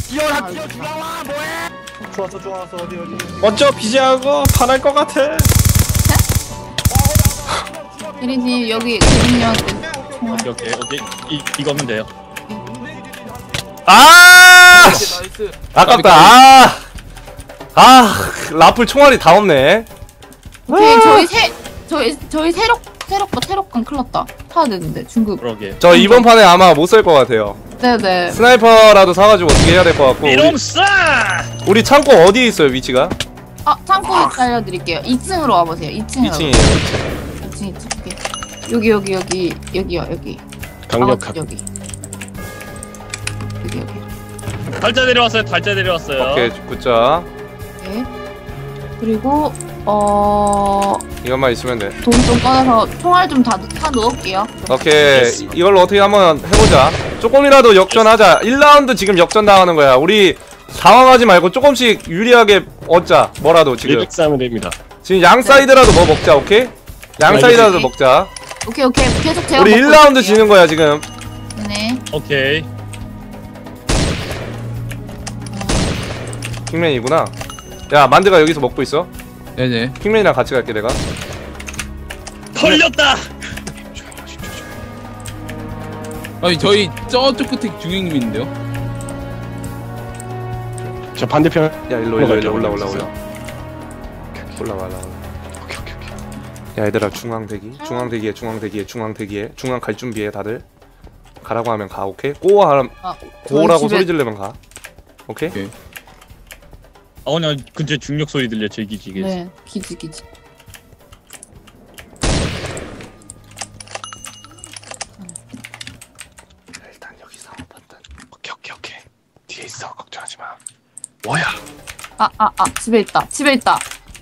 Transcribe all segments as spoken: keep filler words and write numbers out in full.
뛰어라 뛰어 중앙아 뭐해? 좋았어 좋았어 어디 어디. 먼저 비제하고 반할 것 같아. 혜린님 여기 혜린님한테 오케이 오케이 오케이 이 이거면 돼요. 아! 나이스. 아깝다. 아, 아 라플 총알이 다 없네. 오케이 저희 새 저희 저희 새록 새록과 새록간 클났다. 타야 되는데 중급. 그러게. 저 이번 판에 아마 못 쓸 것 같아요. 네네. 스나이퍼라도 사가지고 어떻게 해야 될 것 같고. 우리, 이놈싸! 우리 창고 어디에 있어요 위치가? 아 창고 알려드릴게요. 이 층으로 와보세요. 이 층으로. 이 층이에요. 이 층, 이 층. 오케이. 여기 여기 여기 여기요 여기. 강력한. 아, 여기. 여기 여기. 달자 내려왔어요. 달자 내려왔어요. 오케이 굿자. 네. 그리고 어 이것만 있으면 돼. 돈 좀 꺼내서 총알 좀 다 다 넣을게요. 오케이 이걸로 어떻게 한번 해보자. 조금이라도 역전하자. 일 라운드 지금 역전 당하는 거야. 우리 당황하지 말고 조금씩 유리하게 얻자. 뭐라도 지금. 일백 싸면 됩니다. 지금 양 사이드라도 뭐 먹자. 오케이? 양 사이드라도 먹자. 오케이 오케이 계속 제가 우리 먹고 일 라운드 있을게요. 지는 거야 지금. 네. 오케이. 킹맨이구나. 야 만드가 여기서 먹고 있어. 네네. 킹맨이랑 같이 갈게 내가. 털렸다. 아니 저희 저쪽 끝에 중형님인데요. 저 반대편. 야 일로 일로 일로 올라 올라 올라. 올라와 올라와. 오케이 오케이 오케이. 야 얘들아 중앙 대기. 중앙 대기에 중앙 대기에 중앙 대기에 중앙 갈 준비해 다들. 가라고 하면 가. 오케이? 고고 하면 아, 고라고 집에- 소리 지르면 가. 오케이? 오케이. 아 그냥 근처 중력 소리 들려 즐기지게. 네. 기지 기지. 일단 여기서 한번 오케이 오케이 오케이. 뒤에 있어 걱정하지 마. 뭐야? 아 아 아 집에 있다. 집에 있다.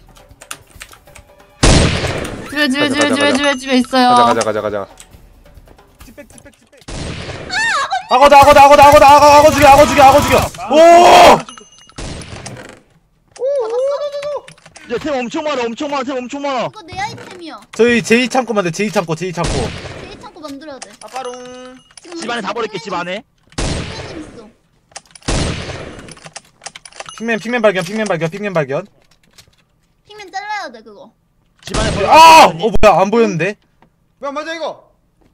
집에 집에 가자, 집에 가자, 집에 가자. 집에 집에 있어요. 가자 가자 가자 가자. 찌백 찌백 찌백. 악어다 악어다 악어다 악어다 악어 악어 죽여 악어 죽여 악어 죽여. 오! 야, 템 엄청 많아, 엄청 많아, 템 엄청 많아. 이거 내 아이템이야. 저희 제이 창고 만들 제이 창고 제이 창고. 제이 창고 만들어야 돼. 아빠롱. 지금 집 안에 다 버릴게, 집 안에. 핑맨님 있어. 핑맨 핑맨 발견 핑맨 발견 핑맨 발견. 핑맨 잘라야 돼 그거. 집 안에 버려. 아! 어 뭐야 안 보였는데? 왜 안 맞아 이거?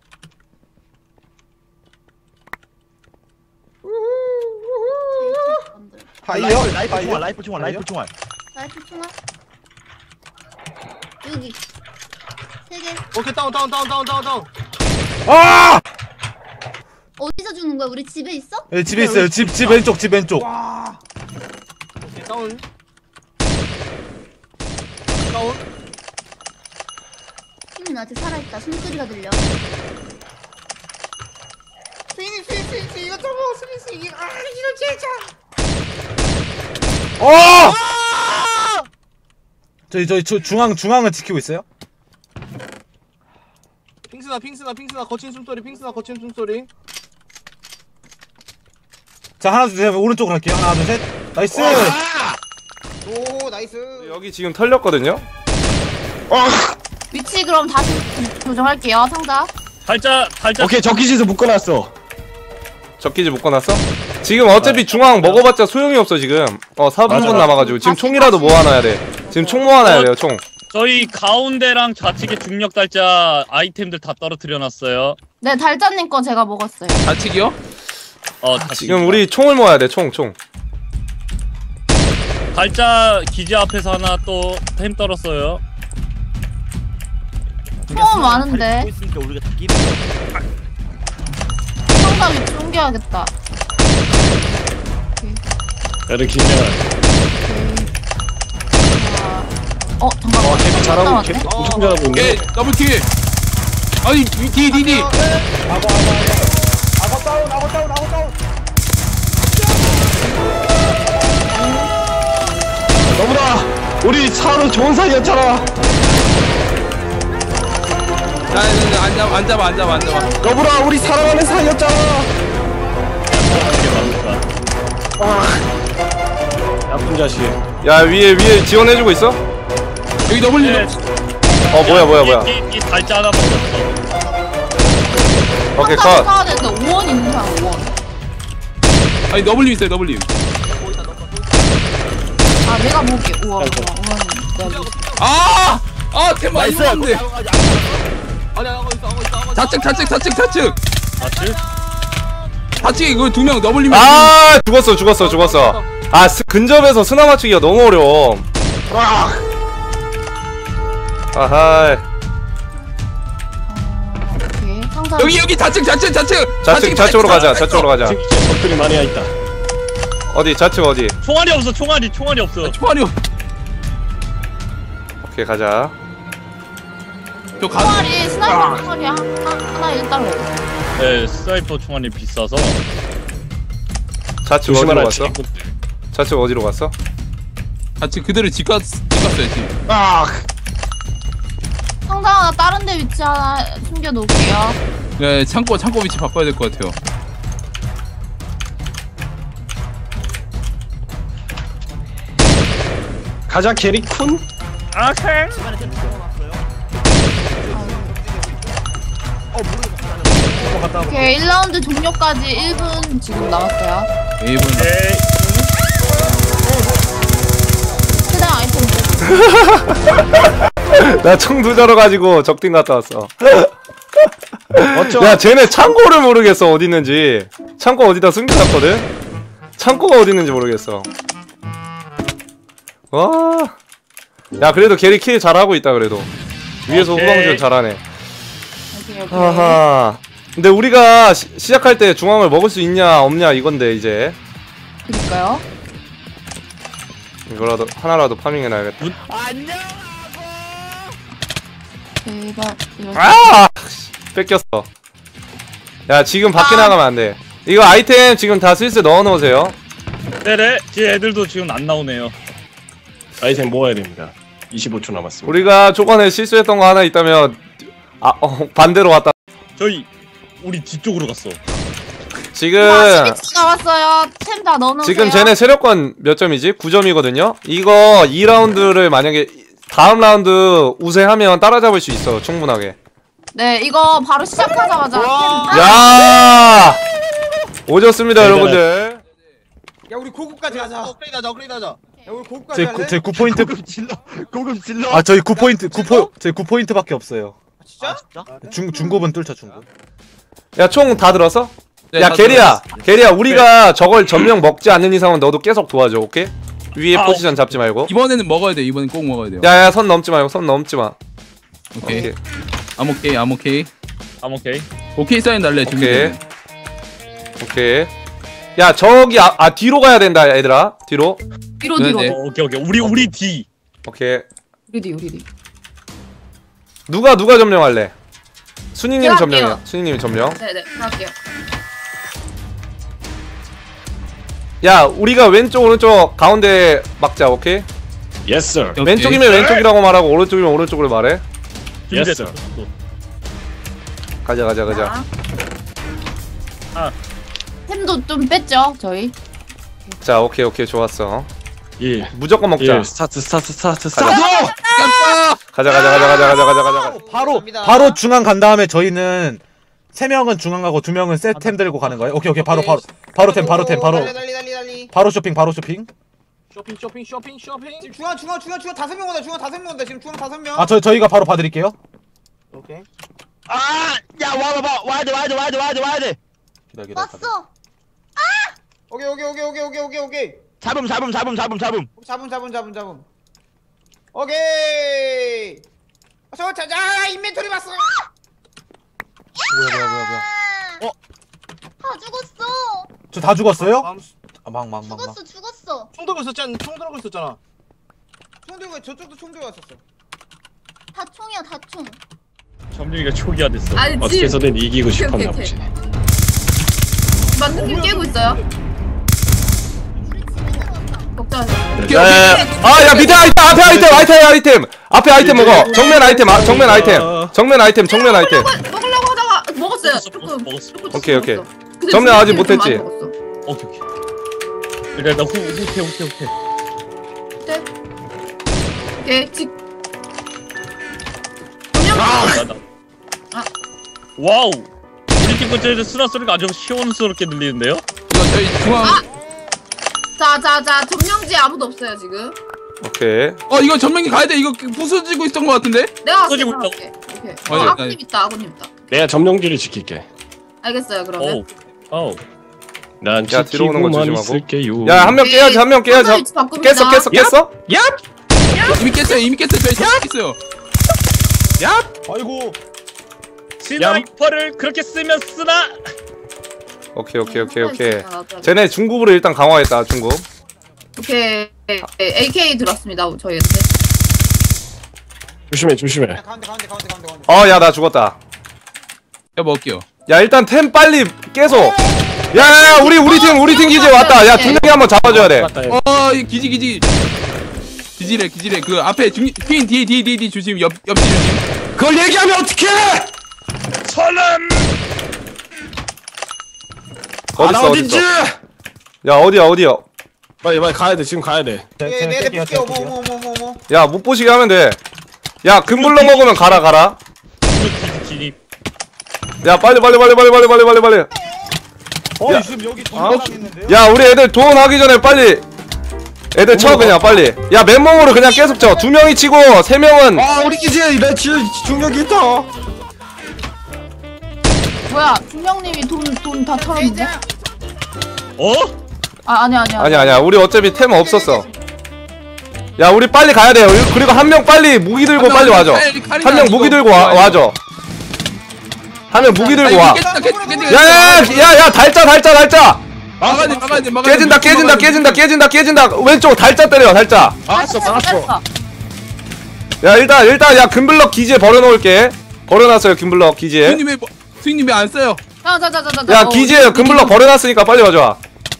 제이 창고 만들. 하이요? 라이플, 라이플 하이요? 총알, 라이플 총알, 하이요? 라이플 총알. 라이프 총알. 여기. 세 개. 오케이 다운 다운 다운 다운 다운 다운. 아! 어디서 주는 거야? 우리 집에 있어? 예, 집에 있어요. 집 집 왼쪽 집 왼쪽. 와. 오케이 다운. 다운. 핑맨 아직 살아있다. 숨소리가 들려. 스윙 스윙 스윙 스윙 이거 잡아 스윙 스윙 이거 아 이거 진짜. 어! 저희 저희 저 중앙 중앙을 지키고 있어요. 핑스나 핑스나 핑스나 거친 숨소리 핑스나 거친 숨소리. 자 하나 둘 셋 오른쪽으로 갈게요. 하나 둘 셋. 나이스. 오 나이스. 여기 지금 털렸거든요. 위치 그럼 다시 조정할게요. 상자. 달자 달자. 오케이, 적기지에서 묶어놨어. 적기지 묶어놨어? 지금 어차피 중앙 먹어봤자 소용이 없어 지금. 어 사 분 맞아. 남아가지고 지금 다시, 총이라도 다시. 모아놔야 돼. 지금 총 모아놔야 돼요 총. 저희 가운데랑 좌측에 중력 달자 아이템들 다 떨어뜨려놨어요. 네 달자님 거 제가 먹었어요. 좌측이요? 어 아, 지금 우리 총을 모아야 돼 총 총. 달자 기지 앞에서 하나 또 템 떨었어요. 총 많은데. 있으니까 우리가 다 끼는 상자 위치 옮겨야겠다. 나를 기면. 어 잠깐만. 어, 템 잘하고 남았네? 템 엄청 잘하고 오케이 있네. 더블킬. 아니 디디디. 악어 다운 악어 다운 악어 다운. 너보다 우리 차로 좋은 사이였잖아. 자안 잡아 안 잡아 안 잡아 안 잡아. 너보다 우리 사랑하는 사이였잖아. 나쁜 자식. 야 위에 위에 지원해주고 있어? 여기 더블킬. 네. 어 뭐야 뭐야 뭐야. 이, 이, 이 달자 하나 먹었어. 오케이 상자 컷. 사야 되는데 오 원 있는 사람 오 원. 아니 너블님 있어요 너블님. 아 내가 먹을게. 우와 우와 우와. 아! 아 템 많이 먹었는데. 아니 하고 있어 하고 있어 하고 있어. 좌측 좌측 좌측 좌측. 좌측? 좌측 이거 두 명 너블님. 아 죽었어 죽었어 죽었어. 아 스, 근접에서 스나 맞추기가 너무 어려워. 아하. 오케이. 상상. 여기 여기 좌측 좌측 좌측. 좌측 좌측으로 가자. 좌측으로 가자. 지금 이제 적들이 많이 와 있다. 어디 좌측 어디? 총알이 없어 총알이 총알이 없어. 총알이요. 오케이 가자. 저 가. 총알이 스나이퍼 총알이 한- 한- 하나 일 달러. 네 스나이퍼 총알이 비싸서. 좌측 어디로 조심하라. 갔어? 좌측 어디로 갔어? 좌측 그대로 집 갔, 집 갔어요 집. 아, 상상 하나 다른 데 위치 하나 숨겨 놓을게요. 네 창고 창고 위치 바꿔야 될 것 같아요. 가자 게리쿤. 아 坑. 오케이 일 라운드 종료까지 일 분 지금 남았어요. 일 분. 네. 최대한 아이템 나 총 두자러 가지고 적팀 갔다 왔어. 어쩌? 야 쟤네 창고를 모르겠어 어디 있는지. 창고 어디다 숨겨놨거든. 창고가 어디 있는지 모르겠어. 와. 야 그래도 게리 킬 잘하고 있다 그래도. 위에서 오케이. 후방전 잘하네. 오케이 오케이. 하하. 근데 우리가 시, 시작할 때 중앙을 먹을 수 있냐 없냐 이건데 이제 그니까요. 이거라도 하나라도 파밍해놔야겠다. 제발 이렇게. 아! 뺏겼어. 야 지금 밖에 아. 나가면 안 돼. 이거 아이템 지금 다 슬슬 넣어놓으세요. 네네. 제 애들도 지금 안 나오네요. 아이템 모아야 됩니다. 이십오 초 남았습니다. 우리가 초반에 실수했던 거 하나 있다면 아 어, 반대로 왔다. 저희 우리 뒤쪽으로 갔어. 지금 아, 십이 초 남았어요. 템 다 넣어놓으세요. 지금 쟤네 세력권 몇 점이지? 구 점이거든요. 이거 이 라운드를 만약에 다음 라운드 우세하면 따라잡을 수 있어 충분하게. 네 이거 바로 시작하자마자 템 딱- 야 오졌습니다 네, 여러분들. 야 우리 고급까지 가자. 업그레이드 하자 업그레이드 하자. 야 우리 고급까지 제, 할래? 구, 제 구 포인트 고급 질러, 고급 질러. 아 저희 구 포인트 구 포, 제 구 포인트밖에 없어요. 진짜? 중 중급은 뚫자 중급. 야 총 다 들었어? 네, 야 다 게리야 게리야 우리가 저걸 전명 먹지 않는 이상은 너도 계속 도와줘 오케이? 위에 아, 포지션 잡지 말고. 이번에는 먹어야 돼. 이번엔 꼭 먹어야 돼요. 야야 선 넘지 말고 선 넘지 마. 오케이. 오케이 암 오케이 암 오케이. 암 오케이. 오케이 사인 날래 준비. 오케이 오케이. 야 저기 아, 아 뒤로 가야 된다 얘들아 뒤로. 뒤로 네, 뒤로. 네. 어, 오케이 오케이. 우리 우리 뒤. 오케이. 우리 뒤 우리 뒤. 누가 누가 점령할래? 순이님 제가 점령이야. 할게요. 순이님 점령. 네네 할게요. 야 우리가 왼쪽 오른쪽 가운데 막자 오케이? Yes sir. 오케이. 왼쪽이면 왼쪽이라고 말하고 오른쪽이면 오른쪽으로 말해. Yes 준비됐다. sir. 또. 가자 가자 가자. 자. 아. 템도 좀 뺐죠 저희. 자 오케이 오케이 좋았어. 예. 무조건 먹자. 예. 스타트 스타트 스타트 가자. 스타트. 가자 가자 가자 가자 가자 가자 가자. 바로 감사합니다. 바로 중앙 간 다음에 저희는 세 명은 중앙 가고 두 명은 셋 템 들고 가는 거예요. 오케이 오케이 바로 바로 바로 템 바로 템 바로 달리 달리 달리 달리. 바로 쇼핑 바로 쇼핑. 쇼핑 쇼핑 쇼핑 쇼핑. 지금 중앙 중앙 중앙 중앙 다섯 명 온다. 중앙 다섯 명 온다. 지금 중앙 다섯 명. 아 저 저희가 바로 봐드릴게요. 오케이. 아, 야 와봐 와야 돼 와야 돼 와야 돼 와야 돼 와야 돼. 기다 기다. 기다. 왔어. 오케이 오케이 오케이 오케이 오케이 오케이 오케이. 잡음 잡음 잡음 잡음 잡음. 잡음 잡음 잡음 잡음. 오케이. 어, 저 자, 자 인벤토리 봤어. 뭐야 뭐야 뭐야 뭐야. 아, 다 죽었어. 저 다 죽었어요? 다음 수- 아, 막 막 막 막. 죽었어 죽었어. 총 들고 있었잖아. 총 들고 있었잖아. 총 들고 저쪽도 총 들고 왔었어. 다 총이야 다 총. 점령이가 초기화 됐어. 아니 어떻게 해서든 이기고 싶었나 오케이, 보지. 맞는 길 깨고 있어요. 우리 집에 들어왔다. 걱정하세요. 야야 밑에 아이템 앞에 아이템 아이템 아이템 앞에 아이템 먹어. 정면 아이템 아, 정면 아이템 정면 아이템 정면 아이템. 먹으려고 하다가 먹었어요. 먹었어, 조금. 먹었어. 조금 오케이, 오케이. 먹었어. 근데 점령 아직 좀 못했지? 많이 먹었어. 오케이 오케이. 그래 나 후, 후퇴 후퇴 후퇴. 네. 오케이 직. 점령. 나, 나. 아. 와우. 우리 팀 근처에서 수나 소리가 아주 시원스럽게 들리는데요? 이거 저희 저희 중앙. 아! 자자자 점령지 아무도 없어요 지금. 오케이. 어 이거 전면기 가야 돼. 이거 부서지고 있던 것 같은데? 내가 쏘지고 갈게. 오케이. 어, 어, 예, 아군님 예. 있다 아군님 있다. 내가 점령지를 지킬게. 알겠어요 그러면. 어우 어우 난 야, 들어오는 거 지키고만 조심하고. 있을게요. 야 한 명 깨야지 한 명 깨야지. 위치 바꿉니다. 깼어 깼어 깼어? 이미 깼어요. 이미 깼어요. 저희 다 깼어요. 아이고. 스나이퍼를 그렇게 쓰면 쓰나? 오케이 오케이 오케이 오케이. 아, 쟤네 중국으로 일단 강화했다 중국. 오케이. 에이케이 들었습니다 저희한테. 조심해 조심해. 야, 가운데 가운데 가운데 가운데 가운데. 어 야 나 죽었다. 야 먹을게요. 야 일단 템 빨리 깨서. 야야야 우리 우리 팀 우리 팀 기지 왔다. 야 두 명이 한번 잡아줘야 돼. 맞다. 어 이 기지 기지. 기지래 기지래 그 앞에 중 퀸 뒤에 뒤에 뒤에 뒤에 조심 옆 옆뒤 조심. 그걸 얘기하면 어떡해? 선음 어딨어 알아, 어딘지. 어딨어. 야 어디야 어디야. 빨리 빨리 가야 돼. 지금 가야 돼. 얘네 볼게. 어머 어머 어머 어머 어머. 야 못 보시게 하면 돼. 야 금블럭 먹으면 가라 가라. 진입. 야 빨리 빨리 빨리 빨리 빨리 빨리 빨리 빨리. 어 야. 지금 여기 아, 동상 있는데요? 야 우리 애들 돈 하기 전에 빨리. 애들 쳐 그냥 빨리. 야 맨몸으로 그냥 계속 쳐. 두 명이 치고 세 명은. 아 우리 기지에 내 지금 중력이 있다. 뭐야 중령님이 돈 돈 다 털었는데? 어? 아 아니 아니야. 아니 아니야 우리 어차피 템 없었어. 야 우리 빨리 가야 돼요. 그리고 한 명 빨리 무기 들고 빨리 와줘. 한 명 무기 들고 와 와줘. 한 명 무기 들고 와. 야야야야 달짜 달짜 달짜. 막아야 돼 막아야 돼 막아야 돼. 깨진다 깨진다 깨진다 깨진다 깨진다. 왼쪽 달짜 때려 달짜. 알았어 알았어. 야 일단 일단 야 금블럭 기지에 버려놓을게. 버려놨어요 금블럭 기지에. 수인님 왜 수인님 왜 안 써요? 자자자자자. 야 기지에 금블럭 버려놨으니까 빨리 와줘.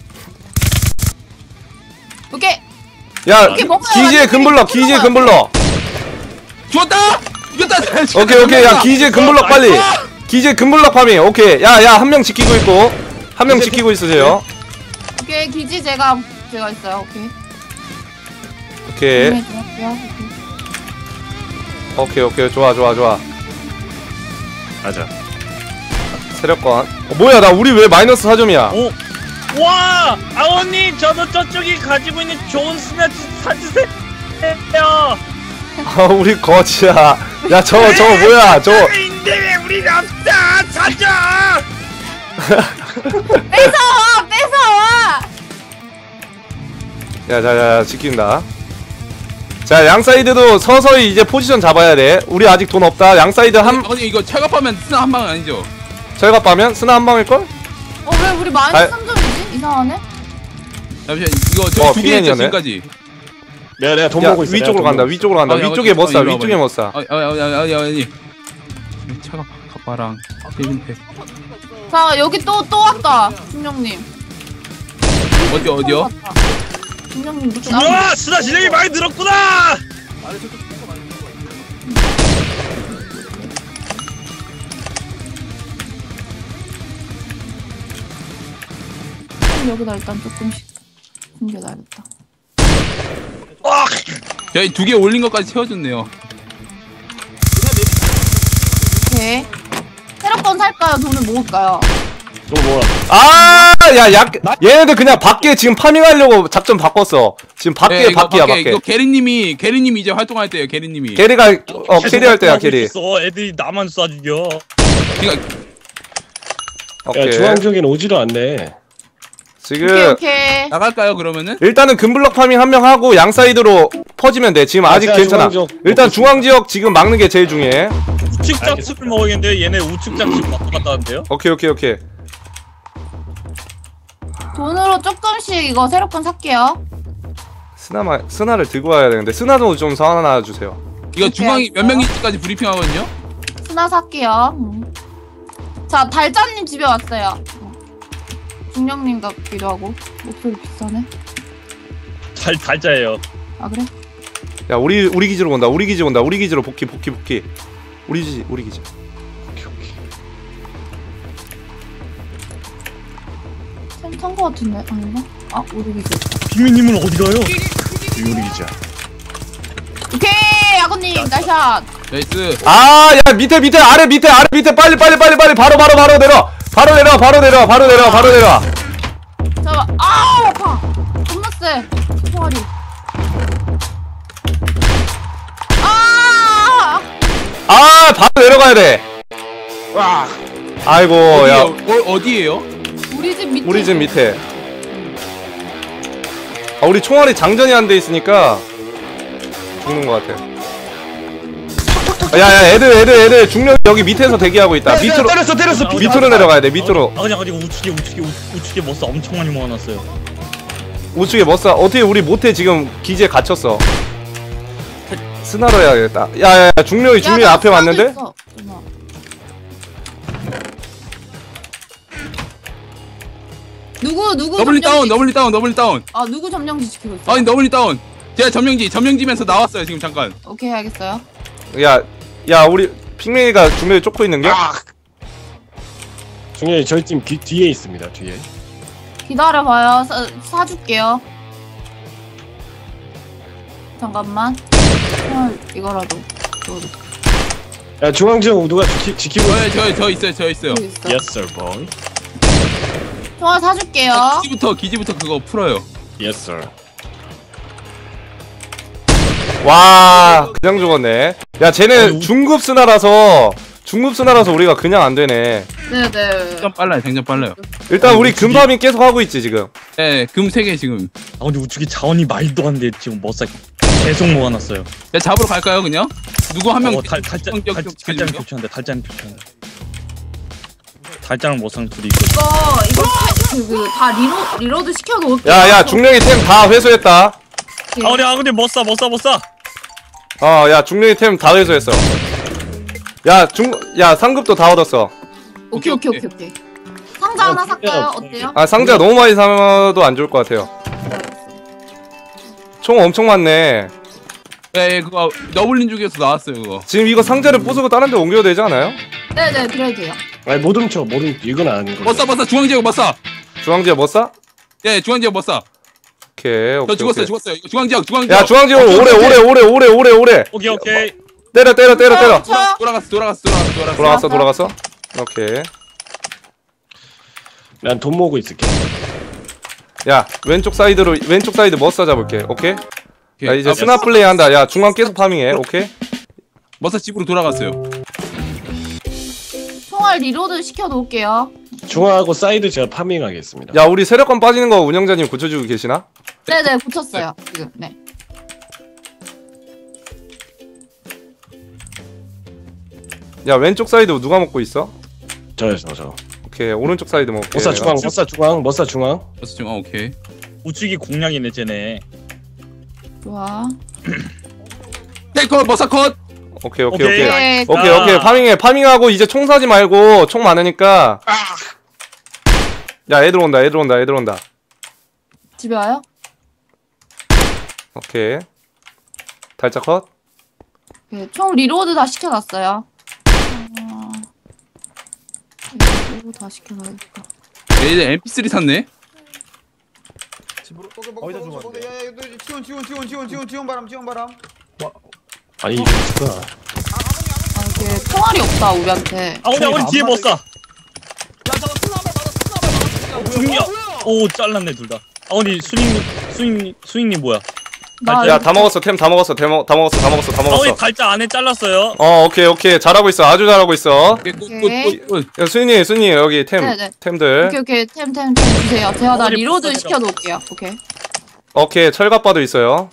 오케이. 야 오케이, 먹어요. 기지에 금블럭 기지에 금블럭. 죽었다. 죽였다. 오케이 오케이 야 기지에 금블럭 빨리. 기지에 금블럭 파밍. 오케이 야 야 한 명 지키고 있고 한 명 지키고 있으세요. 오케이 기지 제가 제가 있어요. 오케이. 오케이 네, 좋았고요. 오케이 오케이. 오케이 좋아 좋아 좋아. 맞아. 세력권. 어, 뭐야 나 우리 왜 마이너스 사 점이야? 오. 와! 아버님 저도 저쪽이 가지고 있는 좋은 스나치 사주세요. 아 우리 거지야. 야 저거 저거 뭐야 저거. 인데 왜 우리 없다 사줘. 뺏어와 뺏어와. 야자자 지킨다. 자 양사이드도 서서히 이제 포지션 잡아야 돼. 우리 아직 돈 없다. 양사이드 한 아니 이거 철갑하면 스나 한 방은 아니죠? 철갑하면 스나 한 방일걸? 어 왜 우리 아. 마이너스 삼 점이지? 이상하네. 잠시만 이거 어, 저희 두 개 했죠 피엔이었네. 지금까지. 내가 내가 돈 야 벌고 있어. 위쪽으로 내가 돈 간다. 벌고 있어. 위쪽으로 간다. 아, 야, 위쪽에 어디- 못 사. 어, 이리 위쪽에 와봐. 못 사. 아아아아 아니. 철갑 갑바랑 세진팩 자 여기 또 또 왔다 중령님. 어디 어디요? 중령님 또 와 스나 진행이 많이 늘었구나. 여기다 일단 조금씩 숨겨놔야겠다. 와. 저희 두 개 올린 것까지 채워줬네요. 오케이. 새로건 살까요? 돈을 모을까요? 또 뭐야? 아야 약 얘네들 그냥 밖에 지금 파밍하려고 작전 바꿨어. 지금 밖에 네, 이거 밖이야 밖에, 밖에. 이거 게리님이 게리님이 이제 활동할 때예요. 게리님이. 게리가 어 캐리할 때야 캐리. 있어. 애들이 나만 쏴 죽여. 그러니까 야 오케이. 중앙적인 오지도 않네. 오케이 지금 오케이. 나갈까요 그러면은? 일단은 금블럭 파밍 한 명 하고 양 사이드로 퍼지면 돼. 지금 아직 아, 괜찮아. 중앙 지역 일단 먹고 중앙 지역 지금 막는 게 제일 중요해. 우측 장수를 먹었는데 얘네 우측 장수 왔다 갔다 하는데요? 오케이 오케이 오케이. 돈으로 조금씩 이거 새로건 살게요. 스나마 스나를 들고 와야 되는데 스나도 좀 사나 주세요. 이거 오케이, 중앙이 몇 알겠어요. 명인지까지 브리핑하거든요. 스나 살게요. 음. 자 달짜님 집에 왔어요. 중령님 같기도 하고 목소리 비싸네. 달 달자예요. 아 그래? 야 우리 우리 기지로 온다. 우리 기지 온다. 우리 기지로 복귀 복귀 복귀. 우리 기지 우리 기지. 센터인 거 같은데 아닌가? 아 우리 기지. 빅민님은 어디 가요? 우리 기자. 오케이 아버님 날샷. 나이스. 아야 밑에 밑에 아래 밑에 아래 밑에 빨리 빨리 빨리 빨리 바로 바로 바로 내려. 바로 내려 바로 내려 바로 내려 바로 내려. 저 잠깐만. 아우 아파. 겁나 세. 총알이. 아! 아 바로 내려가야 돼. 와. 아이고 야 어디에요? 어, 어디에요? 우리 집 밑에. 우리 집 밑에. 아 우리 총알이 장전이 안 돼 있으니까 죽는 것 같아. 야야 애들 애들 애들 중력 여기 밑에서 대기하고 있다. 밑으로 때렸어 때렸어. 밑으로 내려가야 돼. 밑으로. 아, 그냥 가지고 우측에 우측에 우- 우측에 머싸 엄청 많이 모아놨어요. 우측에 머싸. 어떻게 우리 못해 지금 기지에 갇혔어. 스나로 해야겠다. 야야야 중력이 중력이 앞에 왔는데? 누구 누구 더블리 다운, 점령지- 더블리 다운, 더블리 다운. 아 누구 점령지 지키고 있어? 아니 더블리 다운. 제가 점령지, 점령지면서 나왔어요 지금 잠깐. 오케이 알겠어요. 야, 야 우리 핑맨이가 중력이 쫓고 있는겨? 아. 중에 저희 팀 뒤, 뒤에 있습니다. 뒤에. 기다려봐요. 사, 사줄게요. 잠깐만. 아, 이거라도. 이거도. 야 중앙지역 누가 지키, 지키고 있어? 저요, 저요, 저 있어요, 저 있어요. 여기 있어. Yes sir boy. 총알 사줄게요. 기지부터 기지부터 그거 풀어요. Yes sir. 와, 그냥 죽었네. 야, 쟤는 중급 스나라서 중급 스나라서 우리가 그냥 안 되네. 네네. 장전 빨라요, 장전 빨라요. 일단 우리 금파밍 계속 하고 있지 지금. 네, 금 세 개 지금. 아 근데 우측에 자원이 말도 안 돼. 지금 머싸 계속 모아놨어요. 야 잡으러 갈까요 그냥? 누구 한 명? 어, 달 달장 성격 달- 좀 달장 지켜주는 거? 교체한다. 달장 교체한다. 달장랑 머싸랑 둘이 있고. 이거 이거 그다 리로 리로드 시켜 놓을게요. 야, 야, 중력이 템 다 회수했다. 아 근데 아 근데 머싸 머싸 머싸. 어, 야, 중력이 템 다 회수했어. 야, 중, 야, 상급도 다 얻었어. 오케이 오케이 오케이 오케이. 상자 하나 살까요? 어때요? 아, 상자 너무 많이 사도 안 좋을 것 같아요. 총 엄청 많네. 네, 예, 그거 너블린 중에서 나왔어요 그거. 지금 이거 상자를 부수고 다른 데 옮겨도 되지 않아요? 네네 그래도 돼요. 아니 못 훔쳐 못 훔쳐. 이건 아닌 거. 머싸 머싸 중앙지역 머싸. 중앙지역 뭐 싸? 예, 중앙지역 머싸. 오케이, 오케이. 저 죽었어요, 오케이. 죽었어요. 이거 중앙지역, 중앙지역. 야, 중앙지역 오래, 오래, 오래, 오래, 오래, 오래. 오케이 오케이. 때려, 때려, 때려, 때려. 쳐. 돌아갔어, 돌아갔어, 돌아갔어, 돌아갔어. 돌아갔어, 돌아갔어. 오케이. 난 돈 모으고 있을게. 야, 왼쪽 사이드로 왼쪽 사이드 머싸 잡을게. 오케이? 오케이. 야, 이제 아, 스나 플레이 한다. 야, 중앙 계속 파밍해. 오케이? 머싸 집으로 돌아갔어요. 총알 리로드 시켜 놓을게요. 중앙하고 사이드 제가 파밍하겠습니다. 야, 우리 세력권 빠지는 거 운영자님 고쳐주고 계시나? 네네 고쳤어요 지금. 네. 야, 왼쪽 사이드 누가 먹고 있어? 저요 저 저. 오케이, 오른쪽 사이드 먹을게. 머싸 내가. 중앙 머싸 중앙 머싸 중앙. 머싸 중, 아 오케이. 우측이 공략이네 쟤네. 좋아. 텔컷 머싸 컷. 오케이, 오케이, 오케이. 오케이. 네. 오케이, 오케이. 파밍해. 파밍하고 이제 총 사지 말고 총 많으니까. 야, 애들 온다. 애들 온다. 애들 온다. 집에 와요? 오케이. 달짝 컷. 네, 총 리로드 다 시켜놨어요. 어... 리로드 다 시켜놔야겠다. 얘 엠피 쓰리 샀네. 어디다 죽었는데? 야야 너 지원 지원 지원 지원 지원 지원 바람 지원 바람. 아니 이거 진짜. 아 이게 총알이 없다 우리한테. 아 근데 우리 뒤에 머싸. 야 저거 스나 한발 맞아 스나 한발 맞아. 중력. 오 잘랐네 둘 다. 아 근데 수익님 수익님 수익님 뭐야? 나 야, 다 먹었어. 템 다 먹었어. 다, 먹, 다 먹었어. 다 먹었어. 다 아 우리 먹었어. 달자 안에 잘랐어요. 어, 오케이, 오케이. 잘하고 있어. 아주 잘하고 있어. 오케이, 굿굿굿. 야, 수인이, 수인이 여기 템, 네네. 템들. 오케이 오케이 템템 템 주세요. 제가 다 어디 리로드 벌써 시켜 놓을게요. 오케이. 오케이, 철갑바도 있어요.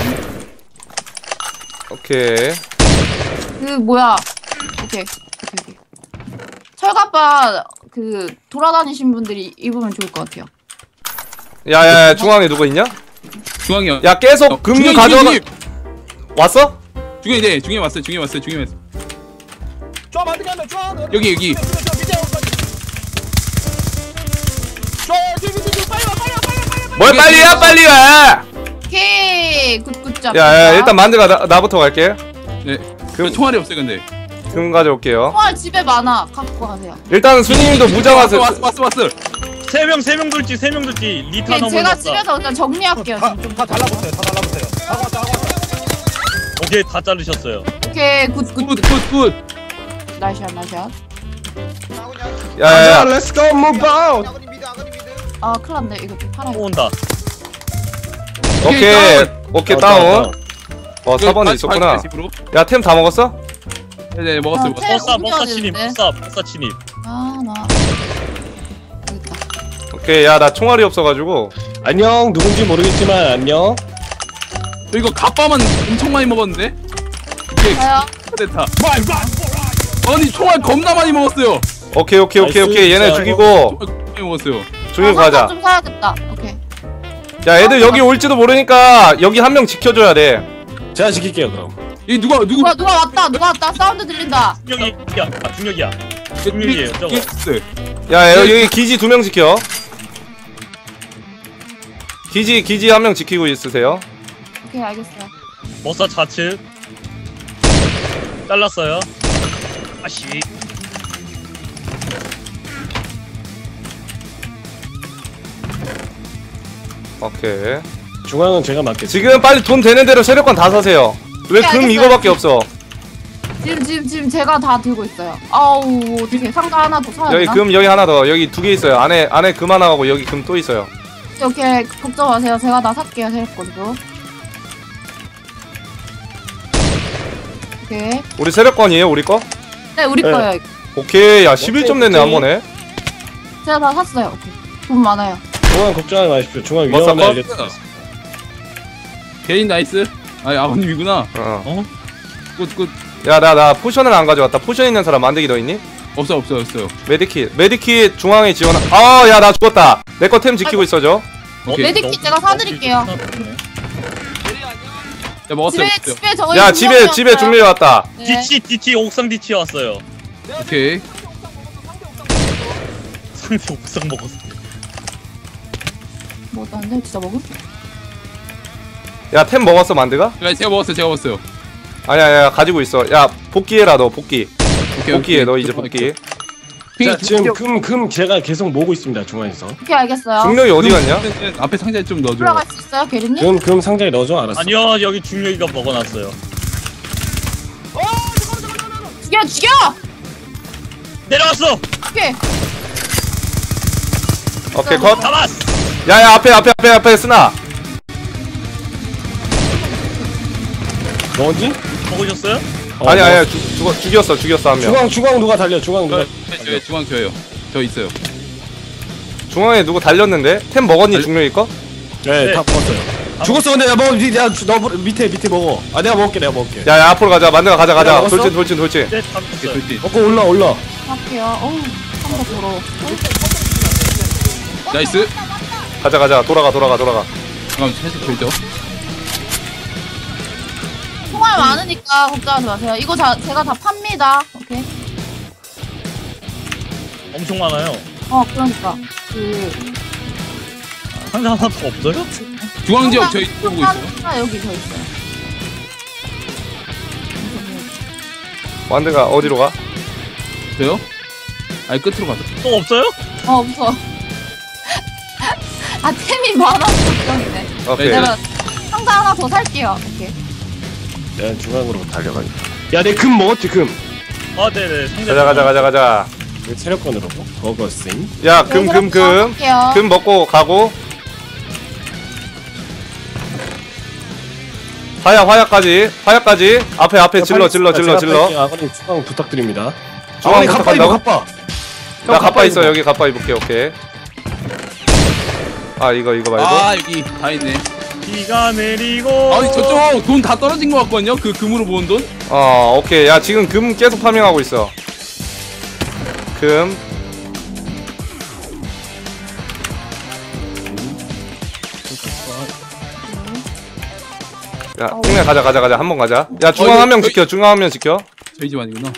오케이. 그 뭐야? 오케이 오케이 오케이. 철갑바 그 돌아다니신 분들이 입으면 좋을 것 같아요. 야야야, 중앙에 누구 있냐? 중앙이요. 야, 계속 어, 금 중앙이, 가져가. 중앙이. 왔어? 중앙이 네, 중앙에 왔어요. 중앙에 왔어요. 중앙에 왔어요. 쫙 만들게 한다 쫙. 여기 여기. 쫙 뒤 뒤 뒤 빨리 와 빨리 와 빨리 와 빨리 와. 뭘 빨리야, 빨리 와. 오케이 굿굿잡. 야야, 일단 만드가 나, 나부터 갈게. 네. 금, 저 총알이 없어요 근데. 금 가져올게요. 총알 집에 많아. 갖고 가세요. 일단 수님도 무장하세요. 왔어 왔어 왔어 왔어. 세 명 세 명 돌지 세 명 돌지 리타 오케이 넘어. 제가 집에서 일단 정리할게요. 지금 좀. 다 달라붙어요 다 달라붙어요. 하고 왔다 하고 왔다. 오케이 다 자르셨어요. 오케이 굿굿. 굿굿굿. 나이샷 나이샷. 야야야, Let's go move out. 아그리 미드 아그리 미드. 아 큰일났네 이거 좀 팔아. 또 온다. 오케이 오케이 어, 다운. 어 그 사 번에 바- 있었구나. 바이크 집으로. 야 템 다 먹었어? 네네 먹었어요. 아, 템. 버싸 어디 버싸 진입. 어디인데? 버싸 버싸 진입. 아나 여기 있다. 오케이 야 나 총알이 없어가지고. 안녕 누군지 모르겠지만 안녕. 이거 갑바만 엄청 많이 먹었는데? 이게 가요. 됐다. 아니 총알 겁나 많이 먹었어요. 오케이 오케이 오케이 나이스, 오케이 얘네 진짜. 죽이고 총알 겁나 많이 먹었어요. 죽이고 아, 가자. 상자 좀 사야겠다. 오케이. 야 애들 여기 올지도 모르니까 여기 한 명 지켜줘야 돼. 제가 지킬게요 그럼. 이 누가 누구? 누가 누가 왔다. 누가 왔다. 사운드 들린다. 중력이야. 아 중력이야. 중력이에요. 저거. 야 여기 기지 두 명 지켜. 기지 기지 한 명 지키고 있으세요. 오케이 알겠어요. 버싸 좌측. 잘랐어요. 아씨. 오케이. 중앙은 제가 맡겠습니다. 지금 빨리 돈 되는 대로 세력권 다 사세요. 왜 네, 금 알겠어요. 이거밖에 없어? 지금 지금 지금 제가 다 들고 있어요. 아우 어떻게 상자 하나 더 사야 여기 되나? 금 여기 하나 더 여기 두 개 있어요. 안에 안에 금 하나 가고 여기 금 또 있어요. 오케이 걱정 마세요. 제가 다 살게요. 세력권도. 오케이. 우리 세력권이에요 우리 거? 네 우리 네. 거예요. 이거. 오케이 야 십일 점 냈네 한 번에. 제가 다 샀어요. 오케이. 돈 많아요. 중앙 걱정하지 마십시오. 중앙 뭐 위험함을 샀어? 알려드리겠습니다. 개인 나이스. 아니 아버님이구나. 어. 굿굿. 야 나 나 포션을 안 가져왔다. 포션 있는 사람 만들기 더 있니? 없어 없어 없어요. 메디킷 메디킷 중앙에 지원. 아야 나 죽었다. 내 거 템 지키고 있어줘. 오케이. 메디킷 제가 사드릴게요. 야 먹었어요. 집에 먹었어요. 집에 저희 야 집에 집에 중밀 왔다. 네. 디치 디치 옥상 디치 왔어요. 오케이. 상대 옥상 먹었어. 뭐 나는데 진짜 먹음? 야 템 먹었어 만드가? 야 제가 먹었어요. 제가 먹었어요. 아니야 야 가지고 있어. 야 복귀해라 너 복귀. 오케이 복귀해 오케이. 너 이제 복귀. 자 지금 금 금 제가 계속 모으고 있습니다. 중앙에서. 오케이 알겠어요. 중력이 어디 갔냐? 앞에 상자에 좀 넣어줘. 올라갈 수 있어요, 게리님? 금 금 상자에 넣어줘. 알았어. 아니요 여기 중력이가 먹어놨어요. 죽여 죽여! 내려왔어. 오케이. 오케이 컷. 잡았어. 야야 앞에 앞에 앞에 앞에 쓰나. 너지? 먹으셨어요? 어, 아니 뭐. 아니 죽 죽- 죽였어 죽였어 한 명. 중앙 중앙 누가 달려? 중앙 누가? 저, 저 중앙 저예요. 저 있어요. 중앙에 누구 달렸는데? 템 먹었니 중력이 거? 네, 네. 다 먹었어요. 죽었어 근데 야 먹어. 니- 내가 주- 너 밑에 밑에 먹어. 아 내가 먹을게 내가 먹을게. 야야 앞으로 가자 만드가 가자 가자. 먹었어? 돌진 돌진 돌진. 네, 다 오케이 먹었어요. 돌진. 먹고 올라 올라. 할게요. 어우, 상자 더러워. 나이스. 가자 가자 돌아가 돌아가 돌아가. 잠깐만 살짝 돌죠. 총알 많으니까 걱정하지 마세요. 이거 다 제가 다 팝니다. 오케이. 엄청 많아요. 어, 그러니까 그 상자 하나 더 없어요? 중앙 지역 저희 보고 있어요. 하나 여기 더 있어요. 만드가 어디로 가? 저요? 아니 끝으로 가자. 또 없어요? 어, 없어. 아, 템이 많아서 걱정이네. 오케이. 네. 내가 상자 하나 더 살게요. 오케이. 내가 중앙으로 달려가니. 야내 금 먹었지 금. 아 네네. 상자. 가자 가자 가자 가자. 그 체력권으로 버거싱. 야 금 금 금. 금 먹고 가고. 화약 화약까지 화약까지 앞에 앞에 질러 질러 질러 질러. 아버님 중앙 부탁드립니다. 중앙 아버님 갑바 입어 부탁한다고? 갑바. 나 형, 갑바 있어 입어. 여기 갑바 입을게 오케이. 아 이거 이거 말고. 아 여기 다 있네. 비가 내리고. 아니 저쪽 돈 다 떨어진 것 같거든요. 그 금으로 모은 돈. 어 오케이 야 지금 금 계속 파밍하고 있어. 금. 야 승래 가자 가자 가자 한 번 가자. 야 중앙 어, 한 명 이거- 지켜 중앙 한 명 지켜. 저희 집 아니구나.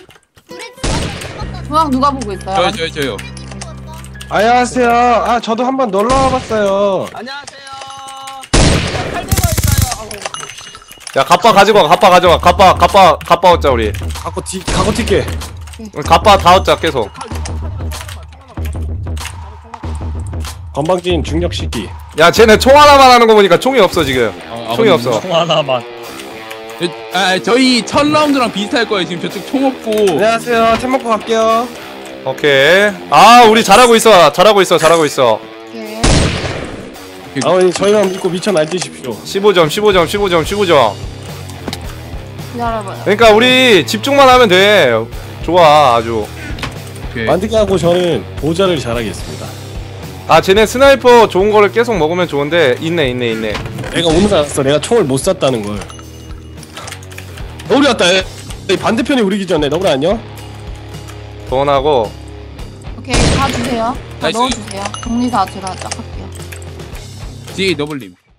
중앙 누가 보고 있어요? 저요 저요 저요. 안녕하세요. 아 저도 한번 놀러 와봤어요. 야 갑바 가지고 가 갑바 가져가 갑바 갑바 갑바 얻자 우리. 갖고 튀 갖고 튈게. 갑바 다 얻자 계속. 건방진 중력 시기. 야 쟤네 총 하나만 하는 거 보니까 총이 없어 지금. 아, 총이 아버님. 없어. 총 하나만. 저- 아 저희 첫 라운드랑 비슷할 거예요. 지금 저쪽 총 없고. 안녕하세요. 템 먹고 갈게요. 오케이. 아 우리 잘하고 있어 잘하고 있어 잘하고 있어. 오케이. 아버님 저희만 믿고 미쳐 날뛰십시오. 십오 점 십오 점 십오 점 십오 점. 기다려봐요. 그러니까 우리 집중만 하면 돼. 좋아 아주. 오케이. 만들기 하고 저는 보좌를 잘하겠습니다. 아 쟤네 스나이퍼 좋은 거를 계속 먹으면 좋은데 있네 있네 있네. 내가 오늘 알았어. 내가 총을 못 쐈다는 걸. 너구리 왔다. 이 반대편이 우리 기전네. 너구리 안녕? 돈하고 오케이, 다 주세요. 다 나이스. 넣어주세요. 정리사 제가 딱 할게요. 디 더블님.